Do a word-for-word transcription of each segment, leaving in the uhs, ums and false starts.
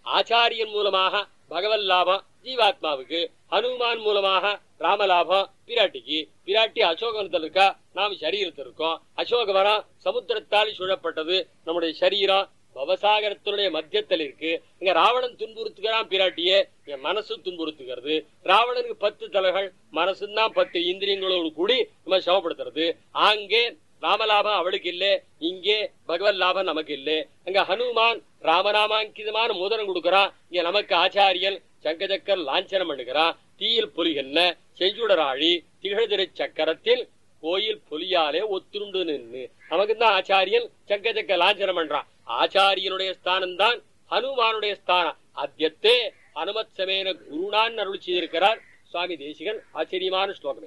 ஆச்சாரியன் மூலமாக பகவத் லாபம் ஜீவாத்மாவுக்கு, ஹனுமான் மூலமாக ராமலாபம் பிராட்டிக்கு. பிராட்டி அசோகவனத்தில் இருக்கா, நாம் சரீரத்தில் இருக்கோம். அசோகவனம் சமுத்திரத்தால் சூழப்பட்டது, நம்முடைய சரீரம் பவசாகரத்தினுடைய மத்தியத்தில் இருக்கு. இங்க ராவணன் துன்புறுத்துகிறான் பிராட்டியே, என் மனசு துன்புறுத்துகிறது. ராவணனுக்கு பத்து தலைகள், மனசுதான் பத்து இந்திரியங்களோடு கூடி நம்ம சமப்படுத்துறது. அங்கே ராமலாபம் அவளுக்கு இல்லை, இங்கே பகவத் லாபம் நமக்கு இல்லை. அங்க ஹனுமான் ராமநாமாங்கிதமான மோதிரம் கொடுக்கிறான், இங்க நமக்கு ஆச்சாரியன் சங்கச்சக்கர் லாஞ்சனம் பண்ணுகிறான். தீயில் பொலிகன்ன செஞ்சுடராழி திகழ்திரை சக்கரத்தில் கோயில் பொலியாலே ஒத்துருண்டு நின்று நமக்கு தான் ஆச்சாரியன் சங்கச்சக்க லாஞ்சனம் பண்றான். ஆச்சாரியனுடைய ஸ்தானம் தான் ஹனுமானுடைய ஸ்தானம். அத்தியத்தே அனுமத் சமேன குருணான் அருள் செய்திருக்கிறார் சுவாமி தேசிகன். ஆச்சரியமான ஸ்லோகமே.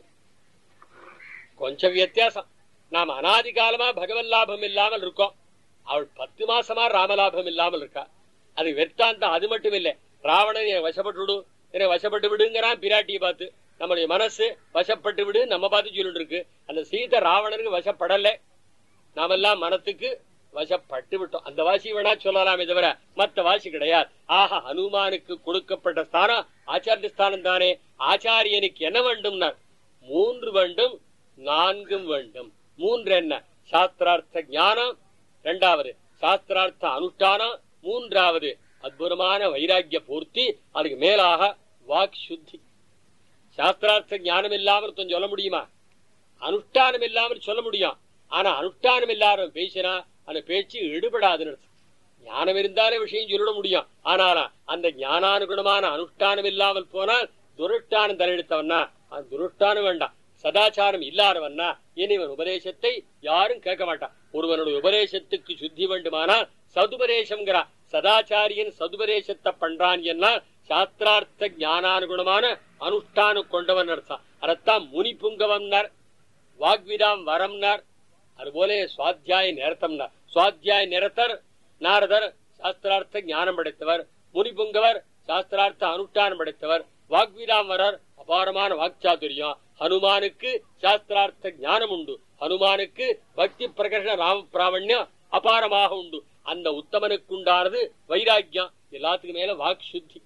கொஞ்சம் வித்தியாசம். நாம் அனாதி காலமா பகவத் லாபம் இல்லாமல் இருக்கோம், அவள் பத்து மாசமா ராமலாபம் இல்லாமல் இருக்கா. அது வெற்றாந்தம். அது மட்டும் இல்லை, ராவணன் என் வசப்பட்டு விடு, என்னை வசப்பட்டு விடுங்கிறான் பிராட்டியை பார்த்து. நம்முடைய மனசு வசப்பட்டு விடு நம்ம பார்த்து சொல்லிட்டு இருக்கு. அந்த சீதை ராவணனுக்கு வசப்படலை, நாமெல்லாம் மனத்துக்கு வசப்பட்டு விட்டோம். அந்த வாசி வேணா சொல்லலாமே தவிர மற்ற வாசி கிடையாது. ஆஹா, ஹனுமானுக்கு கொடுக்கப்பட்ட ஸ்தானம் ஆச்சாரிய ஸ்தானம் தானே. ஆச்சாரியனுக்கு என்ன வேண்டும்னா மூன்று வேண்டும், நான்கும் வேண்டும். மூன்று என்ன? சாஸ்திரார்த்த ஞானம், இரண்டாவது சாஸ்திரார்த்த அனுஷ்டானம், மூன்றாவது அற்புதமான வைராக்கிய பூர்த்தி, அதுக்கு மேலாக வாக் சுத்தி. சாஸ்திரார்த்த ஞானம் இல்லாமல் கொஞ்சம் சொல்ல முடியுமா? அனுஷ்டானம் இல்லாமல் சொல்ல முடியும். ஆனா அனுஷ்டானம் இல்லாத பேசினா அந்த பேச்சு எடுபடாதுன்னு. ஞானம் இருந்தாலே விஷயம் சொல்லிட முடியும். ஆனாலும் அந்த ஞானானுகுணமான அனுஷ்டானம் இல்லாமல் போனால் துருஷ்டானம் தலையெடுத்தவன்னா, அந்த துருஷ்டானம் வேண்டாம். சதாச்சாரம் இல்லாதவன்னா இனிவன் உபதேசத்தை யாரும் கேட்க மாட்டான். ஒருவனுடைய உபதேசத்துக்கு சுத்தி வேண்டுமானால் சதுபதேசம்ங்கிறா. சதாச்சாரியன் சதுபதேசத்தை பண்றான் என்ன? சாஸ்திரார்த்த ஞானானுகுணமான அனுஷ்டானம் கொண்டவன் அர்த்தம். அதத்தான் முனி புங்கவம்னார், வாக்விதாம் வரம்னார். அதுபோல சுவாத்தியாய நிரத்தம்னார். சுவாத்தியாய நிரத்தர் நாரதர் சாஸ்திரார்த்த ஞானம் படைத்தவர், முனிபுங்கவர் சாஸ்திரார்த்த அனுஷ்டானம் படைத்தவர், வாக்விதாம் வரர் அபாரமான வாக்சாதுரியம். ஹனுமானுக்கு சாஸ்திரார்த்த ஞானம் உண்டு, ஹனுமானுக்கு பக்தி பிரகர்ஷ ராம பிராமணியம் அபாரமாக உண்டு. அந்த உத்தமனுக்கு உண்டானது வைராக்கியம், எல்லாத்துக்கு மேல வாக் சுத்தி.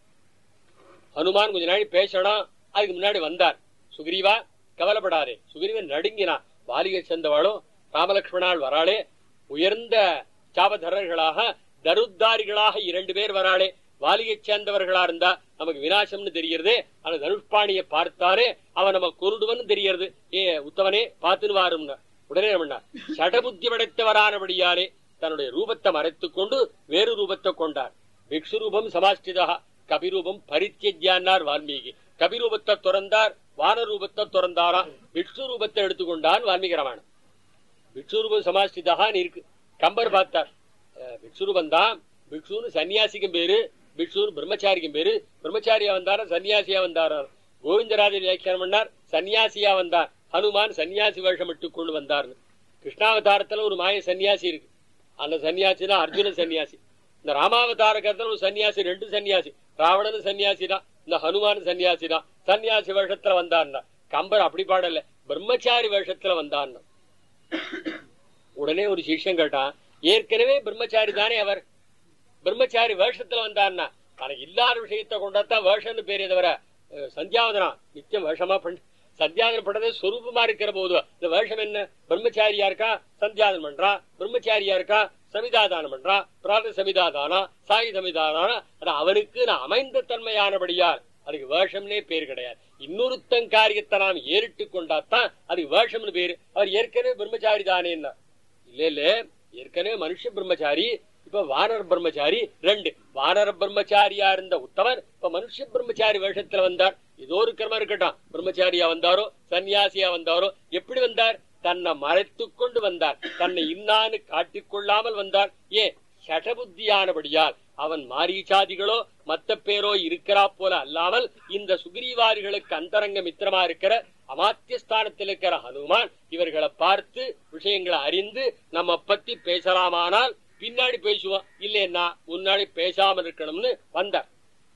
ஹனுமான் கொஞ்ச நாள் பேசணும், அதுக்கு முன்னாடி வந்தார். சுக்ரீவா கவலைப்படாதே. சுக்ரீவன் நடுங்கினான். வாலிகை சேர்ந்தவாளும் ராமலட்சுமணால் வராளே, உயர்ந்த சாபதரர்களாக தருத்தாரிகளாக இரண்டு பேர் வராளே. வாலிகை சேர்ந்தவர்களா இருந்தா நமக்கு விநாசம்னு தெரிகிறது. அந்த தனுஷ்பாணியை பார்த்தாலே அவன் நம்ம கொருடுவன் தெரிகிறது. ஏ உத்தவனே பார்த்துன்னு வாரும்னா உடனே நம்மனா சடபுத்தி படைத்தவரானபடியாலே தன்னுடைய ரூபத்தை மறைத்துக் கொண்டு வேறு ரூபத்தை கொண்டார். பிக்ஷு ரூபம் சமாஷ்டிதா கபிரூபம் பரித்தியஜான்னார் வால்மீகி. கபிரூபத்தை துறந்தார், வான ரூபத்தை துறந்தாராம். பிக்ஷு ரூபத்தை எடுத்துக்கொண்டான் வால்மீகி ராமாயணம். பிக்ஷு ரூபம் சமாஷ்டிதான்னு இருக்கு. கம்பர் பார்த்தார், பிக்ஷு ரூபம் தான். பிக்ஷுன்னு சன்னியாசிக்கும் பேரு, பிக்ஷுன்னு பிரம்மச்சாரிக்கும் பேரு. பிரம்மச்சாரியா வந்தாரா சன்னியாசியா வந்தாரா? கோவிந்தராஜர் வியாக்கியானம் பண்ணார், சன்னியாசியா வந்தார். ஹனுமான் சன்னியாசி வேஷம் இட்டு கொண்டு வந்தார்னு. கிருஷ்ணாவதாரத்துல ஒரு மாய சன்னியாசி இருக்கு, அந்த சன்னியாசி தான் அர்ஜுன சன்னியாசி. இந்த ராமாவதார கருத்துல ஒரு சன்னியாசி, ரெண்டு சன்னியாசி. ராவணனு சன்னியாசி தான், இந்த ஹனுமான் சன்னியாசி தான். சன்னியாசி வேஷத்துல வந்தார்னா. கம்பர் அப்படி பாடல, பிரம்மச்சாரி வேஷத்துல வந்தார்னா. உடனே ஒரு சிஷ்யம் கேட்டான், ஏற்கனவே பிரம்மச்சாரி தானே அவர், பிரம்மச்சாரி வேஷத்துல வந்தார்னா தனக்கு இல்லாத விஷயத்தை கொண்டாத்தான் வேஷம்னு பேரே தவிர சந்தியாவதனம் நிச்சயம் வேஷமா பண்ண சந்தியாதனம் பண்றதே சொரூபமா இருக்கிற போது இந்த வேஷம் என்ன? பிரம்மச்சாரியா இருக்கா சந்தியாதனம் பண்றான், பிரம்மச்சாரியா இருக்கா சமிதாதானம் பண்றான், பிரார்த்த சமிதாதானம் சாயி சமிதாதானம். அது அவனுக்கு நான் அமைந்த தன்மையானபடியால் அதுக்கு வேஷம்னே பேர் கிடையாது. இன்னொருத்தன் காரியத்தை நாம் ஏறிட்டு கொண்டாத்தான் அதுக்கு வேஷம்னு பேரு. அவர் ஏற்கனவே பிரம்மச்சாரி தானே? இல்ல இல்ல, ஏற்கனவே மனுஷ பிரம்மச்சாரி, இப்ப வானர பிரம்மச்சாரி. ரெண்டு வானர பிரம்மச்சாரியா இருந்த உத்தவர் இப்ப மனுஷ பிரம்மச்சாரி வேஷத்துல வந்தார். ஏதோ ஒரு கிரமம் இருக்கட்டும், பிரம்மச்சாரியா வந்தாரோ சன்னியாசியா வந்தாரோ எப்படி வந்தார்? தன்னை மறைத்து கொண்டு வந்தார், தன்னை இன்னான்னு காட்டிக்கொள்ளாமல் வந்தார். ஏன்? சடபுத்தியானபடியால். அவன் மாரீச்சாதிகளோ மத்த பேரோ இருக்கிறா போல அல்லாமல் இந்த சுக்ரீவாதிகளுக்கு அந்தரங்க மித்திரமா இருக்கிற அமாத்தியஸ்தானத்தில் இருக்கிற ஹனுமான் இவர்களை பார்த்து விஷயங்களை அறிந்து நம்ம பத்தி பேசலாமானால் பின்னாடி பேசுவோம், இல்லைன்னா முன்னாடி பேசாமல் இருக்கணும்னு வந்தார்.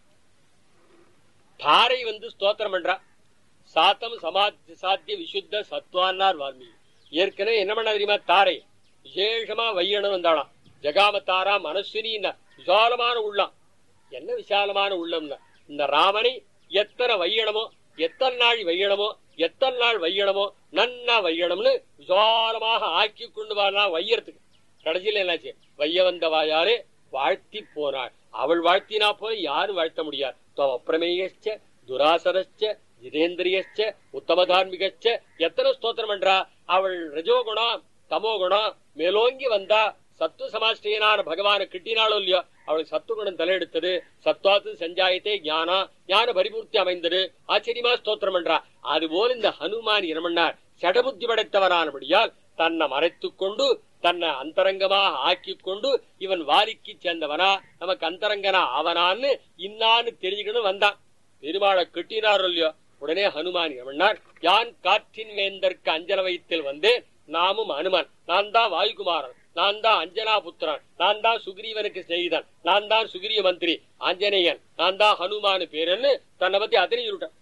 தாரை வந்து ஸ்தோத்திரம் பண்றா. சாத்தம் சமாத்தி சாத்திய விசுத்த சத்வான்னார் வால்மீகி. ஏற்கனவே என்ன பண்ண தெரியுமா? தாரை விசேஷமா வையணும் வந்தாளாம். ஜகாம தாரா மனஸ்வினின்னா விசாலமான உள்ளம். என்ன விசாலமான உள்ளம்னா இந்த ராமனை எத்தனை வையணமோ எத்தனை நாள் வையணமோ எத்தனை நாள் வையணமோ நன்னா வையணம்னு விசாலமாக ஆக்கி கொண்டு வரா வையறதுக்கு. கடைசியில் என்னாச்சு? வைய வந்த வாயாலே வாழ்த்தி போனாள். அவள் வாழ்த்தினா போல யாரும் வாழ்த்த முடியாது. அப்பிரமேயச்ச துராசரச்ச ஜிதேந்திரியச்ச உத்தம தார்மிகச்ச எத்தனை ஸ்தோத்திரம் பண்றா. அவள் ரஜோகுணம் தமோ குணம் மேலோங்கி வந்தா சத்து சமாஷ்டியனான பகவான கிட்டினாலும் இல்லையோ அவளுக்கு சத்துகுணம் தலையெடுத்தது. சத்வாத்து சஞ்சாயத்தே ஞானா ஞான பரிபூர்த்தி அமைந்தது. ஆச்சரியமா ஸ்தோத்திரம் பண்றா. அதுபோல இந்த ஹனுமான் இரமண்ணார் சடபுத்தி படைத்தவனானபடியால் தன்னை மறைத்துக் கொண்டு தன்னை அந்தரங்கமாக ஆக்கி கொண்டு இவன் வாரிக்கு சேர்ந்தவனா நமக்கு அந்தரங்கனா அவனான்னு இன்னான்னு தெரிஞ்சுக்கணும் வந்தான். பெருமாளை கிட்டினாரோ இல்லையோ உடனே ஹனுமான் இரமண்ணார் யான் காற்றின் வேந்தற்கு அஞ்சல வயிற்றில் வந்தேன். நாமும் அனுமன், நான் தான் வாயுகுமாரன், நான் தான் அஞ்சனா புத்திரன், நான் தான் சுக்ரீவனுக்கு செய்தான், நான் தான் சுக்ரீவ மந்திரி ஆஞ்சநேயன், நான் தான் ஹனுமானு பேருன்னு தன்னை பத்தி அத்தனை சொல்லிட்டான்.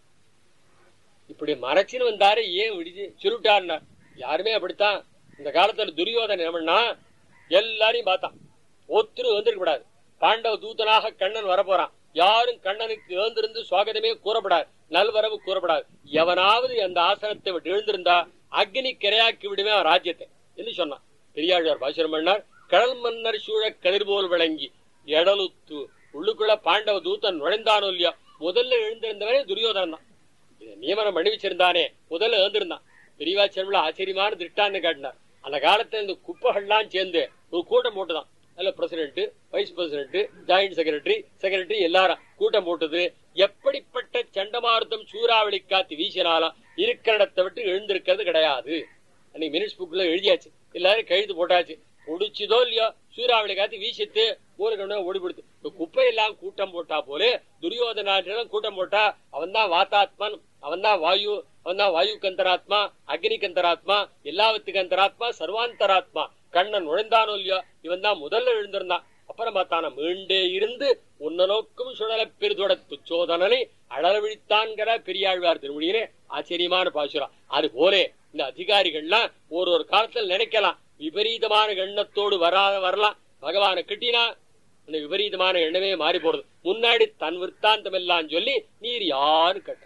இப்படி மறைச்சின்னு வந்தாரு. ஏன் விடுச்சு சுருட்டாருன்னா யாருமே அப்படித்தான். இந்த காலத்துல துரியோதன என்னன்னா எல்லாரையும் பார்த்தான். ஒத்துரு வந்திருக்க கூடாது. பாண்டவ தூதனாக கண்ணன் வரப்போறான். யாரும் கண்ணனுக்கு எழுந்திருந்து சுவாகதமே கூறப்படாது, நல்வரவு கூறப்படாது. எவனாவது அந்த ஆசனத்தை விட்டு எழுந்திருந்தா அக்னி கிரையாக்கி விடுவேன் ராஜ்யத்தை என்று சொன்னான். பெரியாழ்வார் பாசுரம் பண்ணார். கடல் மன்னர் சூழ கதிர் போல் விளங்கி எடலுத்து உள்ளுக்குள்ள பாண்டவ தூத்தன் நுழைந்தானோ இல்லையா முதல்ல எழுந்திருந்தவனே துரியோதனன் தான். இதை நியமனம் பண்ணி வச்சிருந்தானே முதல்ல எழுந்திருந்தான். பெரியவாச்சர்ல ஆச்சரியமான திட்டான்னு காட்டினார். அந்த காலத்துல இந்த குப்பைகள்லாம் சேர்ந்து ஒரு கூட்டம் போட்டுதான். அதுல president, vice president, joint secretary, secretary எல்லாரும் கூட்டம் போட்டது. எப்படிப்பட்ட சண்டமாருத்தம் சூறாவளி காத்து வீசினாலும் இருக்கிற இடத்தை விட்டு எழுந்திருக்கிறது கிடையாது. அன்னைக்கு மினிட்ஸ் புக்ல எழுதியாச்சு, எல்லாரும் கழுத்து போட்டாச்சு. முடிச்சுதோ இல்லையோ சூறாவளி காத்து வீசித்து ஊருக்கு ஓடிப்படுத்து. குப்பை எல்லாம் கூட்டம் போட்டா போல துரியோதனாட்டிடம் கூட்டம் போட்டா அவன் தான் வாத்தாத்மன், அவன் தான் வாயு, அவன் தான் வாயு கந்தராத்மா, அக்னி கந்தராத்மா, எல்லாவத்துக்கு அந்தராத்மா, சர்வாந்தராத்மா. கண்ணன் நுழைந்தானோ இல்லையோ இவன் தான் முதல்ல எழுந்திருந்தான். அப்புறம் பார்த்தான மீண்டே இருந்து உன்ன நோக்கும் சுழல பெருதோட துச்சோதனனை அழல விழித்தான்கிற பெரியாழ்வார் திருமொழியிலே ஆச்சரியமான பாசுரம். அது போலே இந்த அதிகாரிகள்லாம் ஒரு ஒரு காலத்தில் நினைக்கலாம் விபரீதமான எண்ணத்தோடு வராத வரலாம். பகவானை கிட்டினா அந்த விபரீதமான எண்ணமே மாறி போடுது. முன்னாடி தன் விற்த்தாந்தம் எல்லாம் சொல்லி நீர் யாரு கேட்ட.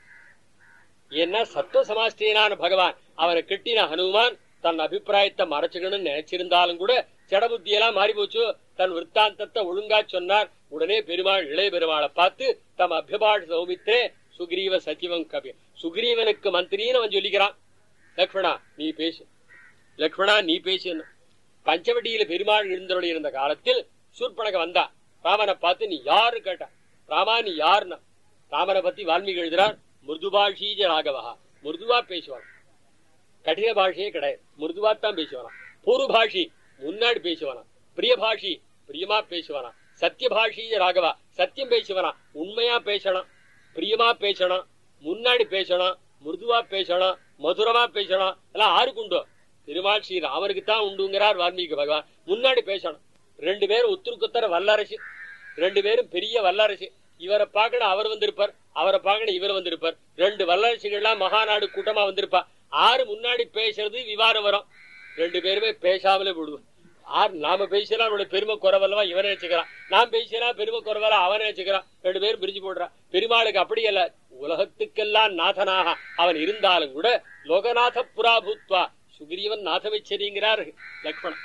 ஏன்னா சத்துவ சமாஷ்டியனான பகவான் அவரை கிட்டின ஹனுமான் தன் அபிப்பிராயத்தை மறைச்சுக்கணும்னு நினைச்சிருந்தாலும் கூட ஜடபுத்தியெல்லாம் மாறி போச்சு. தன் விற்த்தாந்தத்தை ஒழுங்கா சொன்னார். உடனே பெருமாள் இளைய பெருமாளை பார்த்து தம் அபிபாஷ சௌமித்ரே சுக்ரீவ சச்சிவம் கவி சுக்ரீவனுக்கு மந்திரின்னு அவன் சொல்லிக்கிறான். லக்ஷ்மணா நீ பேசு, லக்ஷ்மணா நீ பேசு. பஞ்சவட்டியில பெருமாள் இருந்தவருடைய இருந்த காலத்தில் சூர்பனக வந்தா ராமனை பார்த்து நீ யாரு கேட்டா. ராமா நீ யாருன்னா ராமனை பத்தி வால்மீகி எழுதுறார். மிருதுபாஷீஜ ராகவா, மிருதுவா பேசுவான். கடின பாஷையே கிடையாது, மிருதுவாத்தான் பேசுவானா. பூர்வபாஷி முன்னாடி பேசுவானா. பிரியபாஷி பிரியமா பேசுவானா. சத்தியபாஷி ராகவா சத்தியம் பேசுவானா. உண்மையா பேசணும், பிரியமா பேசணும், முன்னாடி பேசணும், மிருதுவா பேசணும், மதுரமா பேசணும். எல்லாம் ஆருக்கு உண்டோ? திருமால் ஸ்ரீ ராமருக்கு தான் உண்டுங்கிறார் வால்மீகி பகவான். முன்னாடி பேசணும். ரெண்டு பேரும் உத்தருக்குத்தர வல்லரசு, ரெண்டு பேரும் பெரிய வல்லரசு. இவரை பார்க்கணும் அவர் வந்திருப்பார், அவரை பார்க்கணும் இவர் வந்திருப்பார். ரெண்டு வல்லரசுகள்லாம் மகாநாடு கூட்டமா வந்திருப்பா. ஆறு முன்னாடி பேசுறது விவாதம் வரும். ரெண்டு பேருமே பேசாமலே விடுவோம். ஆறு நாம பேசினா அவனுடைய பெருமை குறவல்லவா இவனை நினைச்சுக்கிறான், நாம் பேசினா பெருமை குறவலா அவனை நினைச்சுக்கிறான். ரெண்டு பேரும் பிரிஞ்சு போடுறான். பெருமாளுக்கு அப்படி அல்ல, உலகத்துக்கெல்லாம் நாதனாக அவன் இருந்தாலும் கூட லோகநாத புராபூத்வா சுக்ரீவன் நாதவச்சரிங்கிறார் லக்ஷ்மணன்.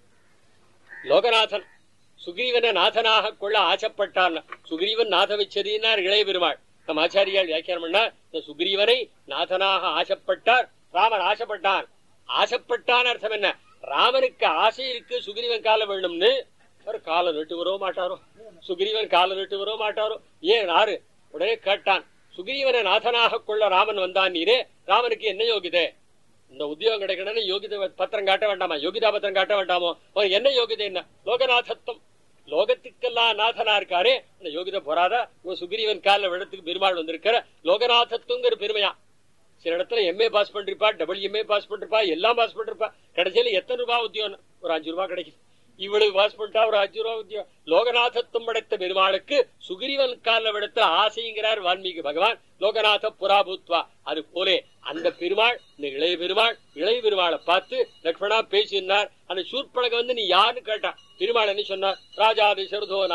லோகநாதன் சுக்ரீவனை நாதனாக கொள்ள ஆசைப்பட்டான். சுக்ரீவன் நாதவச்சரினார் இளைய பெருமாள். நம் ஆச்சாரியால் வியாக்கியானம் பண்ணா இந்த சுக்ரீவனை நாதனாக ஆசைப்பட்டார். ராமன் ஆசைப்பட்டான். ஆசைப்பட்டான் அர்த்தம் என்ன? ராமனுக்கு ஆசை இருக்கு சுக்ரீவன் கால வேண்டும்னு. அவர் காலை நட்டு வரோ மாட்டாரோ, சுக்ரீவன் காலை நட்டு வரோ மாட்டாரோ. ஏன் ஆறு உடனே கேட்டான். சுக்ரீவனை நாதனாக கொள்ள ராமன் வந்தான் நீரே, ராமனுக்கு என்ன யோகிதை? இந்த உத்தியோகம் கிடைக்கணும்னு யோகிதை பத்திரம் காட்ட வேண்டாமா? யோகிதா பத்திரம் காட்ட வேண்டாமோ? என்ன யோகிதை? என்ன லோகநாதத்துவம். லோகத்துக்கெல்லாம் நாதனா இருக்காரு, அந்த யோகிதை போறாதா? உங்க சுக்ரீவன் கால விடத்துக்கு பெருமாள் வந்திருக்கிற லோகநாதத்துவங்கிற பெருமையா. சில இடத்துல எம்ஏ பாஸ் பண்ணிருப்பா, டபுள் எம்ஏ பாஸ் பண்ணிருப்பா, எல்லாம் பாஸ் பண்ணிருப்பா. கடைசியில எத்தனை ரூபாய் உத்தியோகம்? ஒரு அஞ்சு ரூபாய் கிடைக்குது. இவ்வளவு பாஸ் பண்ணிட்டா ஒரு அஞ்சு ரூபாய் உத்தியோகம். லோகநாதத்துவம் படைத்த பெருமாளுக்கு சுக்ரீவன் கால விடத்துல ஆசைங்கிறார் வால்மீகி பகவான். லோகநாத புராபூத்வா. அது போலே அந்த பெருமாள் இந்த இளைய பெருமாள் இளைய பெருமாளை பார்த்து லக்ஷ்மணா பேசினார். அந்த சூர்பனக வந்து நீ யாருன்னு கேட்டான். பெருமாள் என்ன சொன்னார்? ராஜா தசரதோ நாம,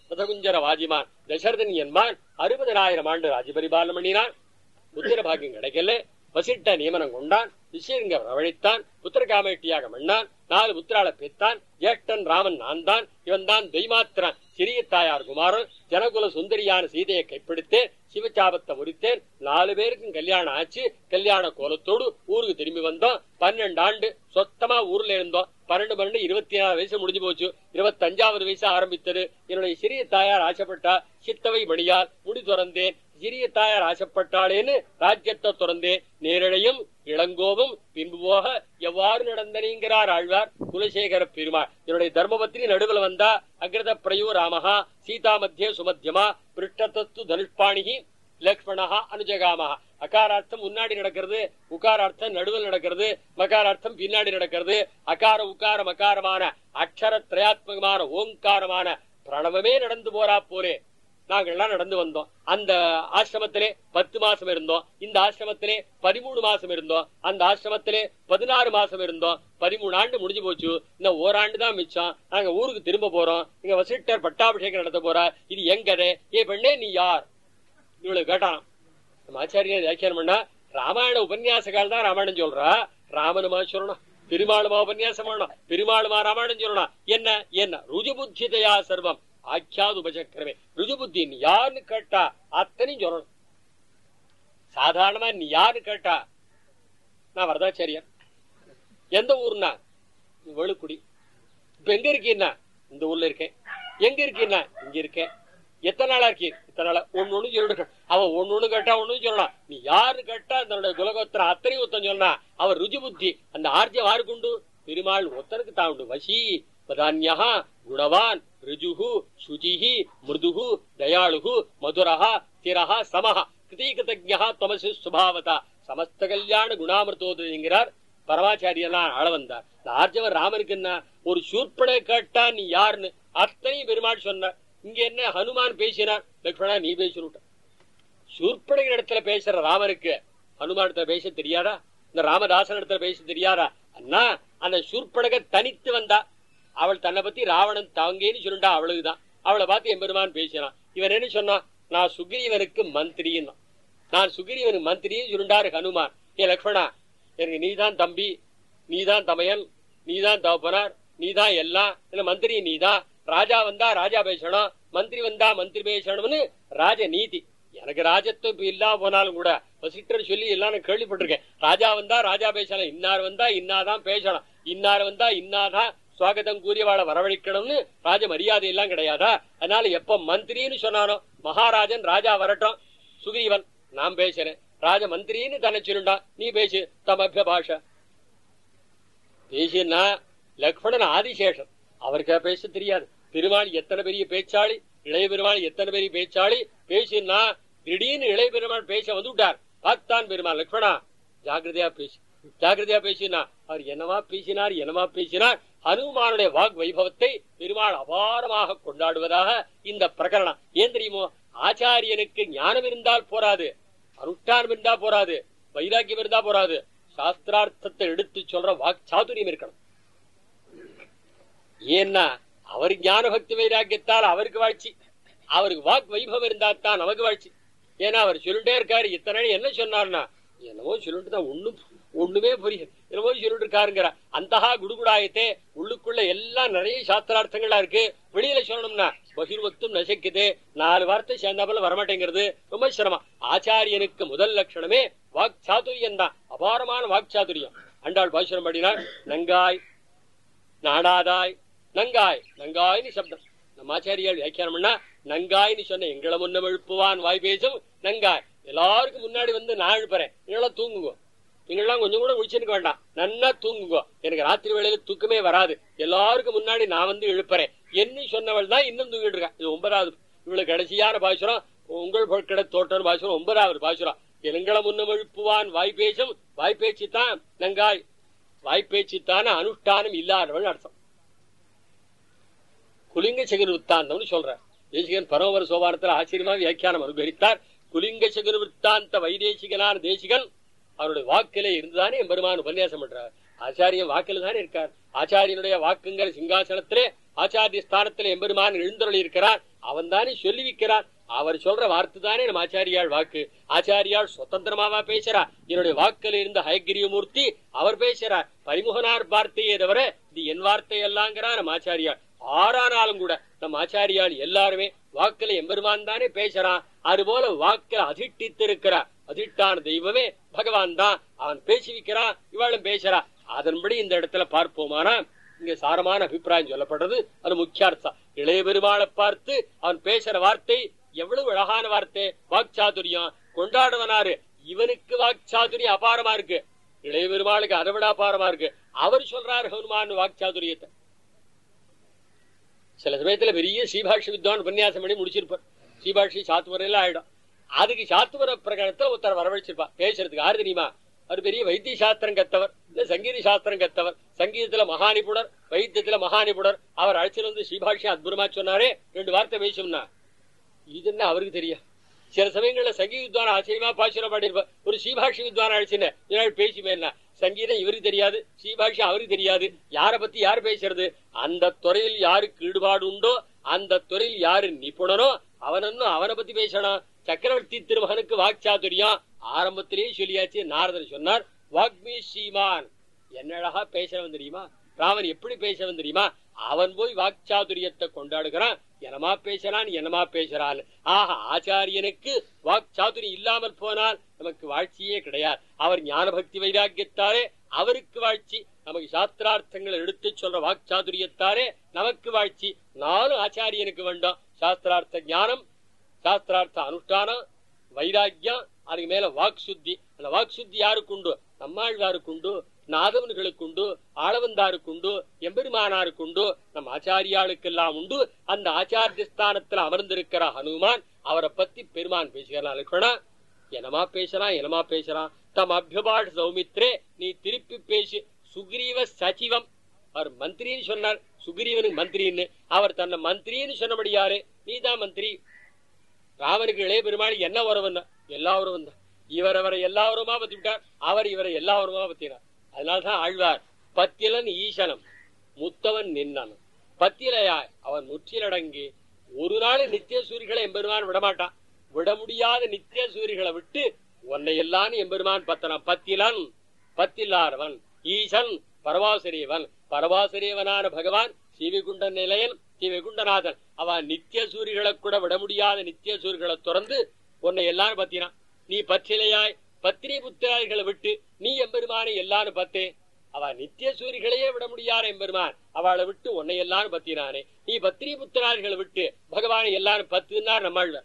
ரதகுஞ்சர வாஜிமான் தசரதன் என்பான் அறுபதனாயிரம் ஆண்டு ராஜபரிபாலனம் பண்ணினான். புத்திர பாக்கியம் கிடைக்கல. வசிட்ட நியமனம் கொண்டான். விஷயங்க வரவழைத்தான். புத்திரகாமேட்டியாக மண்ணான். நாலு புத்திரால பெத்தான். ஜேஷ்டன் ராமன் நான் தான். இவன் தான் தெய்மாத்திரன் சிறிய தாயார் குமாரன். ஜனகுல சுந்தரியான சீதையை கைப்பிடித்தேன். சிவச்சாபத்தை முறித்தேன். நாலு பேருக்கும் கல்யாணம் ஆச்சு. கல்யாண கோலத்தோடு ஊருக்கு திரும்பி வந்தோம். பன்னெண்டு ஆண்டு சொத்தமா ஊர்ல இருந்தோம். பன்னெண்டு பன்னெண்டு இருபத்தி நாலு வயசு முடிஞ்சு போச்சு. இருபத்தி அஞ்சாவது வயசு ஆரம்பித்தது. என்னுடைய சிறிய தாயார் ஆசைப்பட்டா. சித்தவை மணியால் முடி துறந்தேன். சிறிய தாயார் ஆசைப்பட்டாளேன்னு ராஜ்யத்தை துறந்தேன். நேரழையும் இளங்கோவும் பின்பு போக எவ்வாறு நடந்தனீங்கிறார் ஆழ்வார் குலசேகர பெருமாள். என்னுடைய தர்மபத்னி நடுவில் வந்தா. அகிருத பிரயோ ராமஹா சீதா மத்திய சுமத்தியமா பிருஷ்டத்து தனுஷ்பாணிகி லக்ஷ்மணஹா அனுஜகாமஹா. அகாரார்த்தம் முன்னாடி நடக்கிறது. உகாரார்த்தம் நடுவில் நடக்கிறது. மகாரார்த்தம் பின்னாடி நடக்கிறது. அகார உக்கார மகாரமான அக்ஷர திரையாத்மகமான ஓங்காரமான பிரணவமே நடந்து போறா போரே நாங்கள்லாம் நடந்து வந்தோம். அந்த ஆசிரமத்திலே பத்து மாசம் இருந்தோம். இந்த ஆசிரமத்திலே பதிமூணு மாசம் இருந்தோம். அந்த ஆசிரமத்திலே பதினாறு மாசம் இருந்தோம். பதிமூணு ஆண்டு முடிஞ்சு போச்சு. இந்த ஓராண்டு தான் மிச்சம். நாங்க ஊருக்கு திரும்ப போறோம். இங்க வசிட்டர் பட்டாபிஷேகம் நடத்த போறா. இது எங்கதே? ஏ பெண்ணே நீ யார்? இவ்வளவு கேட்டான். நம்ம ஆச்சாரிய வியாக்கியானம் பண்ணா ராமாயண உபன்யாசகால் தான் ராமாயணம் சொல்றா. ராமனுமா சொல்லணும், பெருமாளுமா உபன்யாசம் பண்ணணும், பெருமாளுமா ராமாயணம் சொல்லணும். என்ன என்ன ருஜுபுத்திதயா சர்வம் ஆக்கியாது உபசக்கிரமே. ருஜுபுத்தி நீ யாருன்னு கேட்டா அத்தனையும் சொல்லணும். சாதாரணமா நீ யாரு கேட்டா நான் வரதாச்சாரியர். எந்த ஊர்னா வெளுக்குடி. இப்ப எங்க இருக்கீன்னா இந்த ஊர்ல இருக்கேன். எங்க இருக்கீன்னா இங்க இருக்கேன். எத்தனை நாளா இருக்கீ? இத்தனை நாளா. ஒன்னு ஒண்ணு சொல்லிட்டு அவன் ஒன்னு ஒண்ணு கேட்டா ஒண்ணு சொல்லலாம். நீ யாரு கேட்டா தன்னுடைய குலகோத்திரம் அத்தனையும் ஒத்தன் சொல்லலாம். அவர் ருஜு புத்தி அந்த ஆர்ஜம் யாருக்குண்டு? பெருமாள் ஒத்தனுக்கு தான் உண்டு. வசி பதான்யா குணவான் ரிஜுஹு சுஜிஹி மிருதுஹு தயாளுஹு மதுரஹா ஸ்திரஹா சமஹா கிருதீகிருதஜ்ஞா தமசு சுபாவதா சமஸ்த கல்யாண குணாமிருதோதங்கிறார் பரமாச்சாரியெல்லாம் ஆள வந்தார். இந்த ஆர்ஜவர் ராமனுக்கு என்ன ஒரு சூர்பனை கேட்டா நீ யாருன்னு அத்தனையும் பெருமாள் சொன்னார். இங்க என்ன ஹனுமான் பேசினார். லக்ஷ்மணா நீ பேசினுட்ட. சூர்பனை இடத்துல பேசுற ராமனுக்கு ஹனுமான் இடத்துல பேச தெரியாதா? இந்த ராமதாசன் இடத்துல பேச தெரியாதா? அண்ணா அந்த சூர்பனக தனித்து வந்தா. அவள் தன்னை பத்தி ராவணன் தாங்கேன்னு சொல்லிட்டா. அவளுக்குதான் அவளை பார்த்து எம்பெருமான் பேசினான். இவன் என்ன சொன்னான்? நான் சுக்ரீவனுக்கு மந்திரின்னு. நான் சுக்ரீவனுக்கு மந்திரின்னு சொல்லிட்டாரு ஹனுமான். ஏ லக்ஷ்மணா எனக்கு நீதான் தம்பி, நீதான் தமையன், நீதான் தகப்பனார், நீதான் எல்லாம். இல்ல மந்திரி நீதான். ராஜா வந்தா ராஜா பேசணும், மந்திரி வந்தா மந்திரி பேசணும்னு ராஜ நீதி. எனக்கு ராஜத்துவம் இப்ப இல்லாம போனாலும் கூட வசிட்டர் சொல்லி எல்லாம் நான் கேள்விப்பட்டிருக்கேன். ராஜா வந்தா ராஜா பேசலாம், இன்னார் வந்தா இன்னாதான் பேசலாம், இன்னார் வந்தா இன்னாதான் சுவாகதம் கூறியவாளை வரவழைக்கணும்னு ராஜ மரியாதை எல்லாம் கிடையாதா? அதனால எப்ப மந்திரின்னு சொன்னானோ மகாராஜன் ராஜா வரட்டும். சுக்ரீவன் நான் பேசுறேன், ராஜ மந்திரின்னு தன்னை சொல்லுண்டா, நீ பேசு தமபிய பாஷ பேசுன்னா. லக்ஷ்மணன் ஆதிசேஷன், அவருக்கு பேச தெரியாது. பெருமாள் எத்தனை பெரிய பேச்சாளி, இளைய பெருமாள் எத்தனை பெரிய பேச்சாளி. பேசுன்னா திடீர்னு இளைய பெருமாள் பேச வந்துட்டார். பார்த்தான் பெருமாள், லக்ஷ்மணா ஜாகிரதையா பேசு, ஜாகிரதையா பேசினா. அவர் என்னவா பேசினார், என்னவா பேசினார். ஹனுமானுடைய வாக் வைபவத்தை பெருமாள் அபாரமாக கொண்டாடுவதாக இந்த பிரகரணம். ஏன் தெரியுமோ? ஆச்சாரியனுக்கு ஞானம் இருந்தால் போராது, அனுஷ்டானம் இருந்தா போராது, வைராக்கியம் இருந்தா போராது, சாஸ்திரார்த்தத்தை எடுத்து சொல்ற வாக் சாதுரியம் இருக்கணும். ஏன்னா அவர் ஞான பக்தி வைராக்கியத்தால் அவருக்கு வாழ்ச்சி, அவருக்கு வாக் வைபவம் இருந்தா தான் நமக்கு வாழ்ச்சி. ஏன்னா அவர் சொல்லிட்டே இருக்காரு. இத்தனை என்ன சொன்னார்னா என்னவோ சொல்லிட்டு தான் ஒண்ணும் ஒண்ணுமே புரியுது, என்னவோ சொல்லிட்டு இருக்காருங்கிற அந்தஹா குடுகுடாயத்தே. உள்ளுக்குள்ள எல்லாம் நிறைய சாஸ்திரார்த்தங்களா இருக்கு. வெளியில சொல்லணும்னா பகிர்வத்தும் நசைக்குது. நாலு வார்த்தை சேர்ந்தாப்புல வரமாட்டேங்கிறது, ரொம்ப சிரமம். ஆச்சாரியனுக்கு முதல் லட்சணமே வாக் சாதுரியம் தான், அபாரமான வாக் சாதுரியம். அண்டாள் பாசுரம் பாடினார், நங்காய் நாடாதாய் நங்காய். நங்காய்னு சப்தம் நம்ம ஆச்சாரியால் வியாக்கியானம்னா நங்காய்னு சொன்ன எங்களை முன்னம் எழுப்புவான் வாய் பேசும் நங்காய். எல்லாருக்கும் முன்னாடி வந்து நான் எழுப்புறேன், நீங்களாம் தூங்குங்கோ, நீங்களாம் கொஞ்சம் கூட முடிச்சுக்க வேண்டாம், நன்னா தூங்குங்கோ, எனக்கு ராத்திரி வேளையில தூக்கமே வராது, எல்லாருக்கும் முன்னாடி நான் வந்து எழுப்புறேன் என்ன சொன்னவள் தான் இன்னும் தூங்கிட்டு இருக்கா. இது ஒன்பதாவது, இவளுக்கு கடைசியான பாசுரம். உங்கள் பொருட்கடை தோட்டம் பாசுரம் ஒன்பதாவது பாசுரம். எங்களை முன்னம் எழுப்புவான் வாய் பேசும். வாய்ப்பேச்சுத்தான் நங்காய், வாய்ப்பேச்சுத்தான அனுஷ்டானம் இல்லாதவள் அர்த்தம். குலிங்க சகர் விற்த்தாந்தம்னு சொல்ற தேசிகன் பரமவர சோபானத்தில் ஆச்சரியமா வியாக்கியானம் அனுபவித்தார். குலிங்க சகர் விற்த்தாந்த வைதேசிகனான தேசிகன் அவருடைய வாக்கிலே இருந்துதானே எம்பெருமான் உபன்யாசம் பண்றார். ஆச்சாரியன் வாக்கில தானே இருக்கார். ஆச்சாரியனுடைய வாக்குங்கிற சிங்காசனத்திலே ஆச்சாரிய ஸ்தானத்துல எம்பெருமான் எழுந்தருளி இருக்கிறார். அவன் தானே சொல்லி வைக்கிறான். அவர் சொல்ற வார்த்தை தானே நம்ம ஆச்சாரியாள் வாக்கு. ஆச்சாரியாள் சுதந்திரமாவா பேசுறார். என்னுடைய வாக்கில் இருந்த ஹயகிரியமூர்த்தி அவர் பேசுறார். பரிமுகனார் வார்த்தையே தவிர இது என் வார்த்தை எல்லாங்கிறார் நம்ம ஆச்சாரியாள். ஆறானாலும் கூட நம்ம ஆச்சாரியாள் எல்லாருமே வாக்குல எம்பெருமான் தானே பேசுறான். அது போல வாக்கில அதிஷ்டித்து இருக்கிறார். அதிஷ்டான தெய்வமே பகவான் தான். அவன் பேசி வைக்கிறான், இவாளும் பேசுறா. அதன்படி இந்த இடத்துல பார்ப்போமானா இங்க சாரமான அபிப்பிராயம் சொல்லப்படுறது. அது முக்கியார்த்தம். இளைய பெருமாளை பார்த்து அவன் பேசுற வார்த்தை எவ்வளவு அழகான வார்த்தை. வாக்சாதுரியம் கொண்டாடுவனாரு. இவனுக்கு வாக்சாதுரியம் அபாரமா இருக்கு. இளைய பெருமாளுக்கு அதை விட அபாரமா இருக்கு. அவர் சொல்றாரு ஹனுமான் வாக்சாதுரியத்தை. சில சமயத்துல பெரிய ஸ்ரீபாஷி வித்வான் உபன்யாசம் பண்ணி முடிச்சிருப்பார். ஸ்ரீபாஷி சாத்துவரையில ஆயிடும். அதுக்கு சாத்துவர பிரகடனத்துல ஒருத்தர் வரவழைச்சிருப்பா பேசுறதுக்கு. யாரு தெரியுமா? அவர் பெரிய வைத்திய சாஸ்திரம் கத்தவர், இல்ல சங்கீத சாஸ்திரம் கத்தவர். சங்கீதத்துல மகாநிபுணர், வைத்தியத்துல மகாநிபுணர். அவர் அழைச்சிட்டு வந்து ஸ்ரீபாஷி அற்புதமா சொன்னாரே, ரெண்டு வார்த்தை பேசும்னா இது என்ன அவருக்கு தெரியும். சில சமயங்கள்ல சங்கீத வித்வான் ஆச்சரியமா பாசுரம் பாடியிருப்பார். ஒரு ஸ்ரீபாஷி வித்வான் அழைச்சின பேசுவேன்னா சங்கீதம் இவருக்கு தெரியாது, ஸ்ரீபாஷி அவருக்கு தெரியாது. யார பத்தி யாரு பேசுறது? அந்த துறையில் யாருக்கு ஈடுபாடு உண்டோ, அந்த துறையில் யாரு நிபுணனோ அவனன்னு அவனை பத்தி பேசணும். சக்கரவர்த்தி திருமகனுக்கு வாக்சாதுரியம் ஆரம்பத்திலேயே சொல்லியாச்சு. நாரதர் சொன்னார் வாக்மி ஸ்ரீமான். என்ன அழகா பேசவன் தெரியுமா? ராமன் எப்படி பேசவன் தெரியுமா? அவன் போய் வாக்சாதுரியத்தை கொண்டாடுகிறான். என்னமா பேசுறான், என்னமா பேசுறான். ஆஹா, ஆச்சாரியனுக்கு வாக்சாதுரியம் இல்லாமல் போனால் நமக்கு வாழ்ச்சியே கிடையாது. அவர் ஞான பக்தி வைராக்கியத்தாரே அவருக்கு வாழ்ச்சி. நமக்கு சாஸ்திரார்த்தங்களை எடுத்து சொல்ற வாக்சாதுரியத்தாரே நமக்கு வாழ்ச்சி. நானும் ஆச்சாரியனுக்கு வேண்டாம். சாஸ்திரார்த்த ஞானம், சாஸ்திரார்த்த அனுஷ்டானம், வைராக்கியம், அதுக்கு மேல வாக் சுத்தி. அந்த வாக் சுத்தி யாருக்குண்டு? நம்மாழ்வாருக்குண்டு, நாதவன்களுக்குண்டு, ஆளவந்தாருக்குண்டு, எம்பெருமானாருக்குண்டு, நம் ஆச்சாரியாளுக்கெல்லாம் உண்டு. அந்த ஆச்சாரிய ஸ்தானத்துல அமர்ந்திருக்கிற ஹனுமான் அவரை பத்தி பெருமான் பேசுகிறான். என்னமா பேசுறான், என்னமா பேசுறான். தம் அபியபாஷ சௌமித்ரே, நீ திருப்பி பேசு. சுக்ரீவ சச்சிவம், அவர் மந்திரின்னு சொன்னார். சுக்ரீவனுக்கு மந்திரின்னு. அவர் தன்னை மந்திரின்னு சொன்னபடியாரு. நீதான் மந்திரி. ராமனுக்கு இளைய பெருமாள் என்ன உறவுன்னா எல்லா உறவும் தான். இவர் அவரை எல்லா உறவுமா பத்தி விட்டார், அவர் இவரை எல்லா உறவுமா பத்தினார். அதனால்தான் ஆழ்வார் பத்திலன் ஈசனம் முத்தவன் நின்னனும் பத்திலையாய் அவன் முற்றிலடங்கி ஒரு நாள் நித்திய சூரிகளை எம்பெருமான் விடமாட்டான். விட முடியாத நித்திய சூரிகளை விட்டு உன்னை எல்லாம் எம்பெருமான் பத்தனான். பத்திலன் பத்தில்லாரவன் ஈசன் பரவாசிரியவன். பரவாசிரியவனான பகவான் ஸ்ரீவிகுண்ட நிலையன், ஸ்ரீவிகுண்டநாதன். அவன் நித்திய சூரிகளை கூட விட முடியாத நித்திய சூரிகளை துறந்து உன்னை எல்லாரும் பத்தினான். நீ பற்றிலையாய் பத்தினி புத்திராதிகளை விட்டு நீ எம்பெருமானை எல்லாரும் பத்தே. அவ நித்திய சூரிகளையே விட முடியாத எம்பெருமான் அவளை விட்டு உன்னை எல்லாரும் பத்தினானே. நீ பத்தினி புத்திராதிகளை விட்டு பகவானை எல்லாரும் பத்துனார் நம்மாழ்வார்.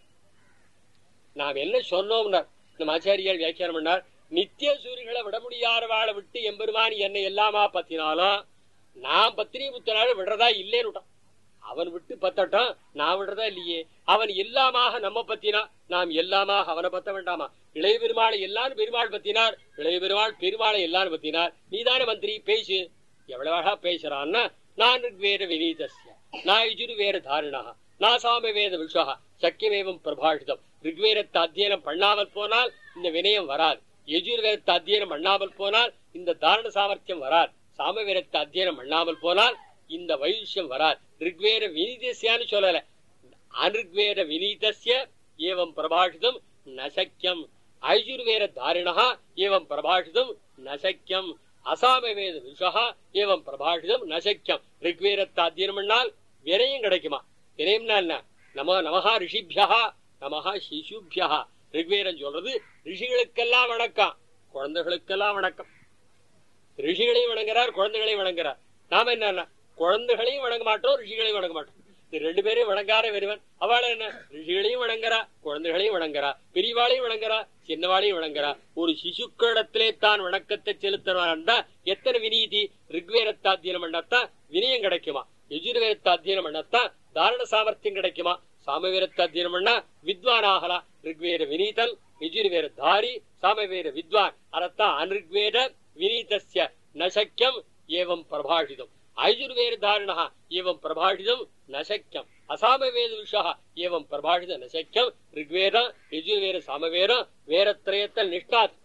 நாம் என்ன சொன்னோம்னார் நம்ம ஆச்சாரியால் வியாக்கியானம் பண்ணார். நித்திய சூரிகளை விட முடியாதவாளை விட்டு எம்பெருமான் என்னை எல்லாமா பத்தினாலும் நான் பத்தினி புத்திரால விடுறதா இல்லேன்னு விட்டான். அவன் விட்டு பத்தட்டும், நான் விடுறதா இல்லையே. அவன் எல்லாமாக நம்ம பத்தினா நாம் எல்லாமாக அவனை பத்த வேண்டாமா? இளைய பெருமாளை எல்லாரும் பெருமாள் பத்தினார், இளைய பெருமாள் பெருமாளை எல்லாரும் பத்தினார். நீதான மந்திரி, பேசு. எவ்வளவு அழகா பேசுறான்னா, நான் வேற வினீதஸ்ய நான் யுஜுர் வேற தாரணா நான் சாம வேத விஷா சக்கியமேவம் பிரபாஷிதம். ரிக்வேதத்தை அத்தியனம் பண்ணாமல் போனால் இந்த வினயம் வராது. யஜுர்வேதத்தை அத்தியனம் பண்ணாமல் போனால் இந்த தாரண சாமர்த்தியம் வராது. சாமவேதத்தை அத்தியனம் பண்ணாமல் போனால் இந்த வைஷ்யம் வராது. ரிக்வேத வினீதஸ்யான்னு சொல்லல, அனிர்வேத வினீதஸ்ய ஏவம் பிரபாஷிதம் நசக்கியம். ஐஜுர்வேத தாரிணா ஏவம் பிரபாஷிதம் நசக்கியம். அசாமவேத விஷா ஏவம் பிரபாஷிதம் நசக்கியம். ரிக்வேதத்தை அத்தியனம் பண்ணால் வினயம் கிடைக்குமா? வினயம்னா என்ன? நம நமஹா ரிஷிபியா நமஹா சிசுபியா. ரிக்வேதம் சொல்றது ரிஷிகளுக்கெல்லாம் வணக்கம், குழந்தைகளுக்கெல்லாம் வணக்கம். ரிஷிகளையும் வணங்குறார், குழந்தைகளையும் வணங்குறார். நாம என்ன குழந்தைகளையும் வணங்க மாட்டோம், ரிஷிகளையும் வணங்க மாட்டோம். ரெண்டு பேரையும் வணங்கார வருவன். அவளை என்ன ரிஷிகளையும் வணங்குறா, குழந்தைகளையும் வணங்குறா, பெரியவாளையும் வணங்குறா, சின்னவாளையும் வணங்குறா. ஒரு சிசுக்களிடத்திலே தான் வணக்கத்தை செலுத்துறா. எத்தனை வினீதி! ரிக்வேதத்தாத்தியனம் பண்ணத்தான் வினயம் கிடைக்குமா? யஜுர்வேதத்தாத்தியனம் பண்ணத்தான் தாரண சாமர்த்தியம் கிடைக்குமா? சாமவேதத்தாத்தியனம் பண்ணா வித்வான் ஆகலாம். ரிக்வேத வினீதன், யஜுர்வேத தாரி, சாமவேத வித்வான். அதத்தான் அனிர்வேத வினீதஸ்ய நசக்கியம் ஏவம் பிரபாஷிதம். ஐஜுர்வேத தாரணா ஏவம் பிரபாஷிதம் நசக்கியம். அசாமவேத விஷா ஏவம் பிரபாஷித நசக்கியம். ரிக்வேதம், யஜுர்வேத, சாமவேதம் வேரத்திரயத்தில் நிஷ்டாத்.